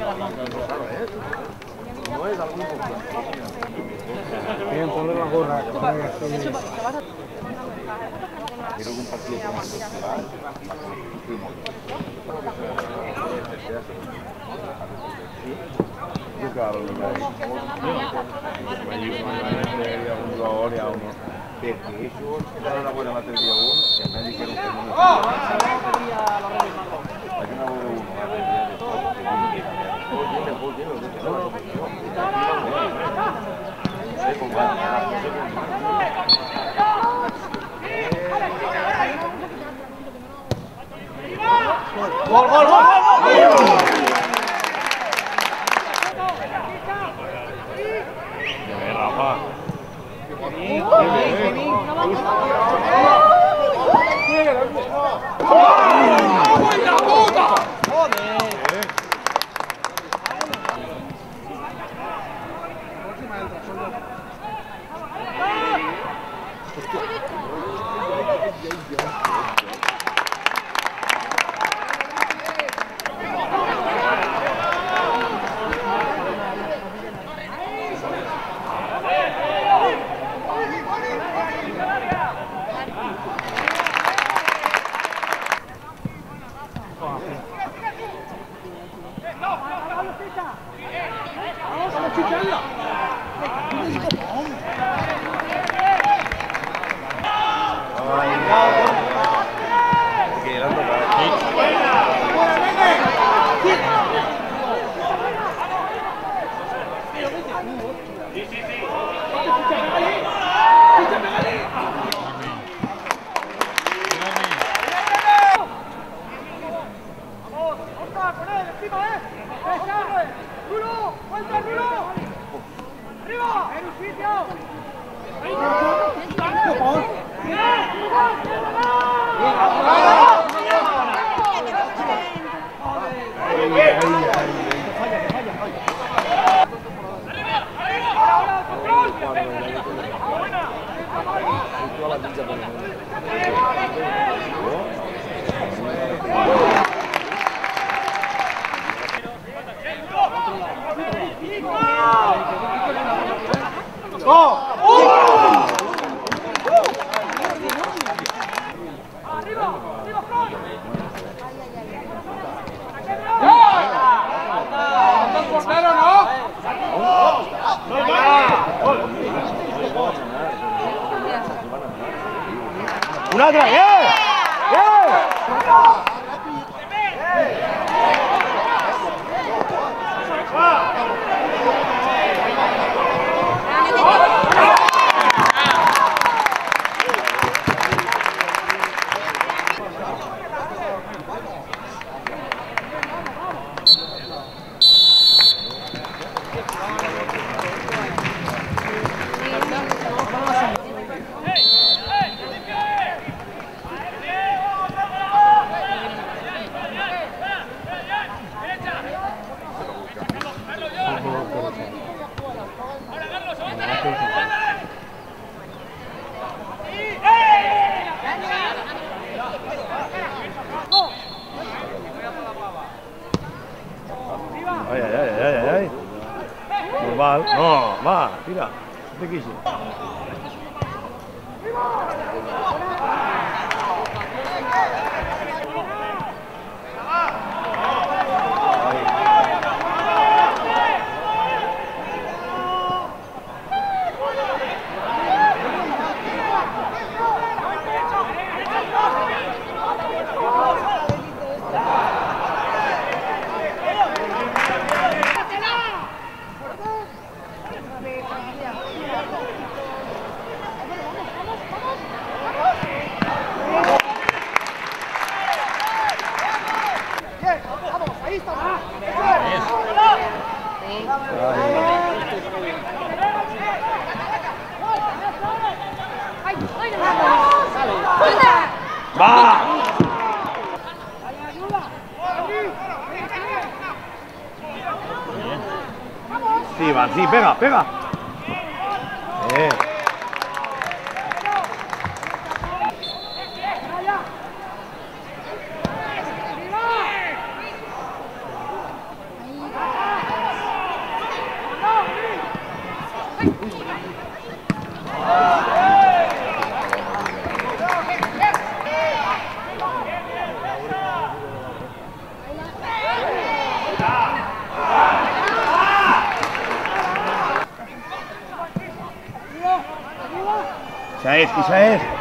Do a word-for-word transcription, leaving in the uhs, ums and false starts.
No es algo importante. Bien, ponle la gorra. Quiero que un partido como el festival, Più caro non è. Ma io non un gol a uno. perché eso era una buena materia uno, que me dijeron que no me hay una buena uno, materia de todo, que viene que cambiar. Oye, oye, oye, no, no, Gol, gol, gol, gol! Rafa. Un'altra, yeah! Yeah! Ay, ay, ay, ay, ay, ay. Normal. No, va, tira. ¿Qué quise? ¡Va! Sí, va, sí, pega, pega. Eh. Isaías, Isaías.